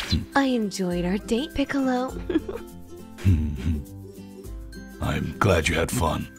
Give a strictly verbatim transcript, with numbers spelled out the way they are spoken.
I enjoyed our date, Piccolo. I'm glad you had fun.